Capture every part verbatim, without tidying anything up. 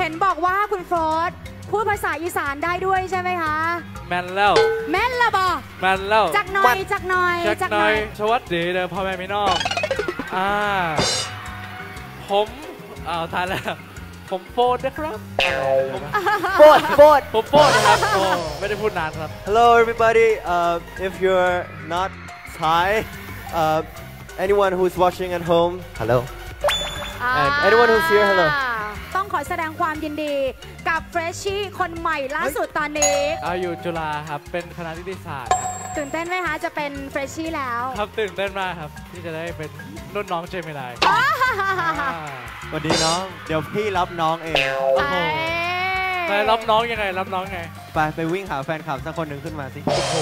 ห็นบอกว่าคุณโฟร์ธพูดภาษาอีสานได้ด้วยใช่ไหมคะแมนแล้วแม่นละบอแมนแล้วจักหน่อยจักหน่อยจักหน่อยสวัสดีเด้อพ่อแม่พี่น้องอ่าผมอ้าวทานแล้วผมโฟร์ธนะครับโฟร์ธโฟร์ธผมโฟร์ธนะครับโอ้ไม่ได้พูดนานครับ Hello everybody uh, if you're not Thai uh, anyone who's watching at home hello and anyone who's here hello ต้องขอแสดงความยินดีกับเฟรชชี่คนใหม่ล่าสุดตอนนี้อาอยู่จุฬาครับเป็นคณะนิติศาสตร์ครับตื่นเต้นไหมคะจะเป็นเฟรชชี่แล้วครับตื่นเต้นมากครับที่จะได้เป็นรุ่นน้องเจมินายสวัสดีน้องเดี๋ยวพี่รับน้องเองไปรับน้องยังไงรับน้องไงไปไปวิ่งหาแฟนคลับสักคนหนึ่งขึ้นมาสิ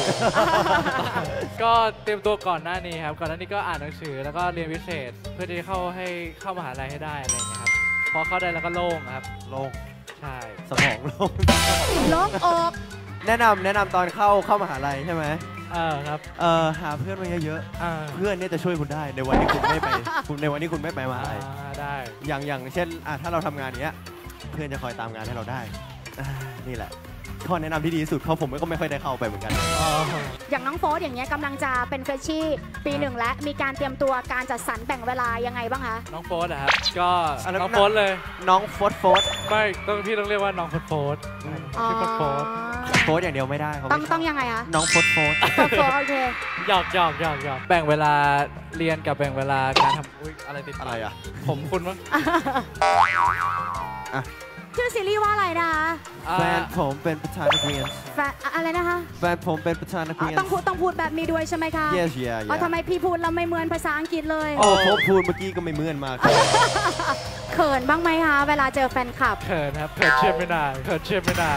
ก็เตรียมตัวก่อนหน้านี้ครับก่อนหน้านี้ก็อ่านหนังสือแล้วก็เรียนพิเศษเพื่อที่เข้าให้เข้ามหาลัยให้ได้อะไรอย่างเงี้ยครับพอเข้าได้แล้วก็โล่งครับโล่งใช่สมองโล่งโล่งอกแนะนำแนะนำตอนเข้าเข้ามหาลัยใช่ไหมเออครับเออหาเพื่อนมาเยอะๆเพื่อนเนี่ยจะช่วยคุณได้ในวันที่คุณไม่ไปคุณในวันที่คุณไม่ไปมหาลัยได้อย่างอย่างเช่นถ้าเราทำงานเนี้ยเพื่อนจะคอยตามงานให้เราได้นี่แหละข้อแนะนำที่ดีที่สุดเขาผมก็ไม่ค่อยได้เข้าไปเหมือนกันอย่างน้องโฟร์ธอย่างเงี้ยกำลังจะเป็นเฟรชชี่ปีหนึ่งและมีการเตรียมตัวการจัดสรรแบ่งเวลายังไงบ้างคะน้องโฟร์ธนะครับก็น้องโฟร์ธเลยน้องโฟร์ธโฟร์ธไม่ต้องพี่ต้องเรียกว่าน้องโฟร์ธโฟร์ธชื่อโฟร์ธโฟร์ธโฟร์ธอย่างเดียวไม่ได้ต้องต้องยังไงคะน้องโฟร์ธโฟร์ธโอเคหยอกหยอกหยอกหยอกแบ่งเวลาเรียนกับแบ่งเวลาการทำอุ้ยอะไรติดอะไรอ่ะผมคุณมั้งชื่อซีรีส์ว่าอะไรนะคะแฟนผมเป็นประธานนักเรียนแฟนอะไรนะคะแฟนผมเป็นประธานนักเรียนต้องพูดต้องพูดแบบนี้ด้วยใช่ไหมคะ yes yeah yeah ทำไมพี่พูดเราไม่เหมือนภาษาอังกฤษเลยโอ้ผมพูดเมื่อกี้ก็ไม่เหมือนมากเขินบ้างไหมคะเวลาเจอแฟนคลับเขินครับเขินเชื่อไม่ได้เขินเชื่อไม่ได้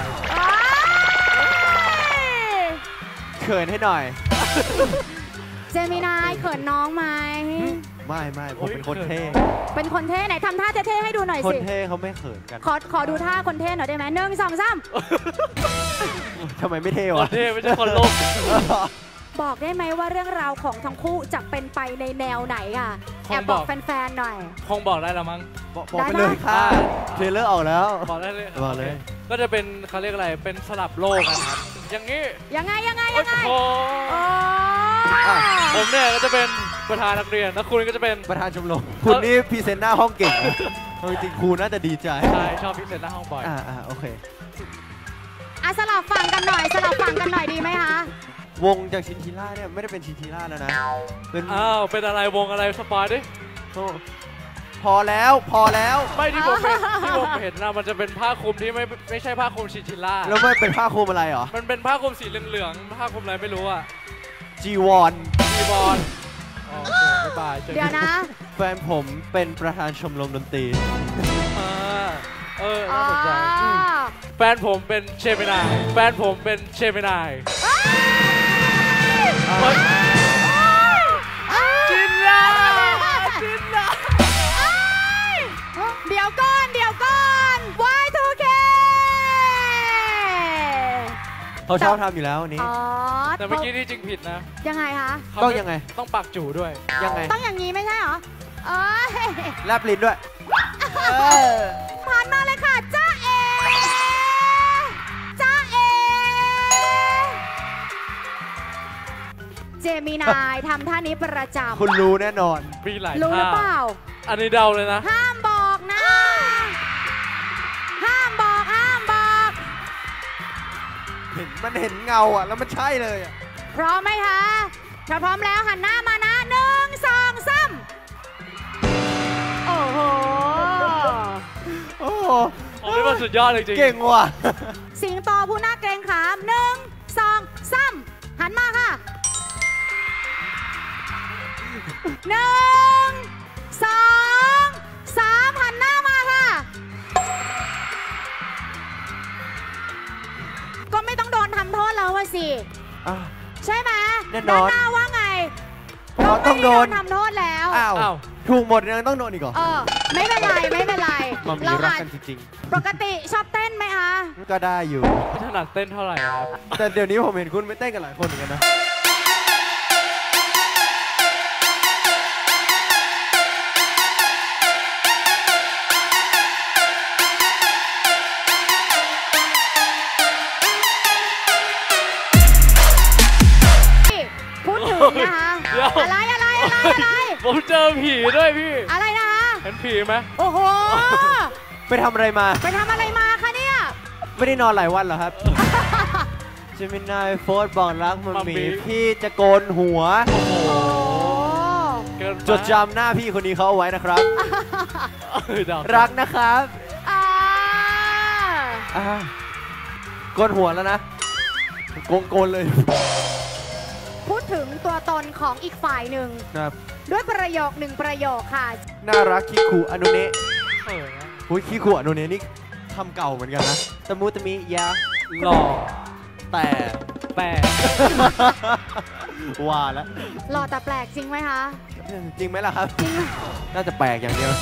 เขินให้หน่อยเจมินายเขินน้องไหมไม่ไม่ผมเป็นคนเท่เป็นคนเท่ไหนทำท่าเท่ๆให้ดูหน่อยสิคนเท่เขาไม่เขินกันขอขอดูท่าคนเท่หน่อยได้ไหมหนึ่งสองสามทำไมไม่เท่วะเท่ไม่ใช่คนโลกบอกได้ไหมว่าเรื่องราวของทั้งคู่จะเป็นไปในแนวไหนอ่ะแอบบอกแฟนๆหน่อยคงบอกได้แล้วมั้งบอกไปเลยค่ะเทรลเลอร์ออกแล้วบอกได้เลยบอกเลยก็จะเป็นเขาเรียกอะไรเป็นสลับโลกกันครับอย่างนี้ยังไงยังไงยังไงผมเนี่ยก็จะเป็นประธานนักเรียนแล้วคุณก็จะเป็นประธานชมรมคุณนี่พรีเซนต์หน้าห้องเก่งจริงๆครูน่าจะดีใจใช่ชอบพรีเซนต์หน้าห้องบ่อยอ่าอ่าโอเคอ่ะสลับฝั่งกันหน่อยสลับฝั่งกันหน่อยดีไหมคะวงจากชินชิล่าเนี่ยไม่ได้เป็นชินชิล่าแล้วนะเป็นอ้าวเป็นอะไรวงอะไรสปอยดิพอแล้วพอแล้วไม่ที่ผมเห็นที่ผมเห็นนะมันจะเป็นผ้าคลุมที่ไม่ไม่ใช่ผ้าคลุมชินชิล่าแล้วมันเป็นผ้าคลุมอะไรเหรอมันเป็นผ้าคลุมสีเหลืองๆผ้าคลุมอะไรไม่รู้อะจีวรจีวรบ๊ายบายเดี๋ยวนะแฟนผมเป็นประธานชมรมดนตรีเออน่าสนใจแฟนผมเป็นเชมินายแฟนผมเป็นเชมินายจินนะจินนะเดี๋ยวก่อนเดี๋ยวก่อน วาย ทู เคเขาชอบทำอยู่แล้วนี้แต่เมื่อกี้ที่จริงผิดนะยังไงคะต้องยังไงต้องปักจู่ด้วยยังไงต้องอย่างนี้ไม่ใช่เหรอแลบลิ้นด้วยผ่านมาเลยค่ะจ้าเอจ้าเอเจมินายทำท่านี้ประจำคุณรู้แน่นอนมีหลายรู้หรือเปล่าอันนี้เดาเลยนะห้ามบอกนะห้ามบอกห้ามบอกเห็นมันเห็นเงาอ่ะแล้วมันใช่เลยอ่ะพร้อมไหมคะถ้าพร้อมแล้วหันหน้ามานะหนึ่งสองสามโอ้โหโอ้โหนี่มันสุดยอดเลยจริงเก่งว่ะสิงโตผู้น่าเกรงขามหนึ่งสองสามหันมาค่ะหนึ่งสองสามหันหน้ามาค่ะก็ไม่ต้องโดนทำโทษแล้วสิใช่ไหมแน่นอนหน้าว่าไงก็ต้องโดนทำโทษแล้วอ้าวถูกหมดยังต้องโดนอีกเหรอเออไม่เป็นไรไม่เป็นไรมันมีรักกันจริงๆปกติชอบเต้นไหมคะก็ได้อยู่ไม่ถนัดเต้นเท่าไหร่ครับแต่เดี๋ยวนี้ผมเห็นคุณไม่เต้นกันหลายคนเหมือนกันนะนะคะเดี๋ยวอะไรอะไรอะไรอะไรผมเจอผีด้วยพี่อะไรนะคะเห็นผีไหมโอ้โหไปทำอะไรมาไปทำอะไรมาคะเนี่ยไม่ได้นอนหลายวันเหรอครับเจมินายโฟร์บอกรักมันมีพี่จะโกนหัวโอ้โหโอ้เกินไปจดจำหน้าพี่คนนี้เขาเอาไว้นะครับเออเดี๋ยวรักนะครับอ่าอ่าโกนหัวแล้วนะโกนโกนเลยพูดถึงตัวตนของอีกฝ่ายหนึ่งครับด้วยประโยคหนึ่งประโยคค่ะน่ารักคิคุอนุเนะเออนะหุยคิคุอนุเนะนี่ทำเก่าเหมือนกันนะตะมูตะมิยาหล่อแต่แต่ว่าแล้วหล่อแต่แปลกจริงไหมคะจริงไหมล่ะครับจริงไหมน่าจะแปลกอย่างเดียว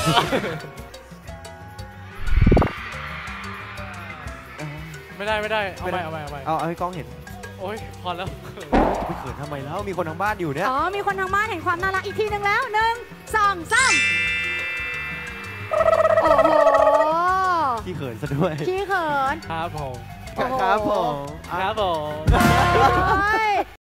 ไม่ได้ไม่ได้เอาไม่ไปได้เอาไปเอาไปเอาเอาให้กล้องเห็นโอ้ยพอแล้วไปเขินทำไมแล้วมีคนทางบ้านอยู่เนี่ยอ๋อ มีคนทางบ้านเห็นความน่ารักอีกทีหนึ่งแล้วหนึ่งสองสามโอ้โหขี้เขินซะด้วยขี้เขินครับผมโอ้โหครับผมครับผมเฮ้ย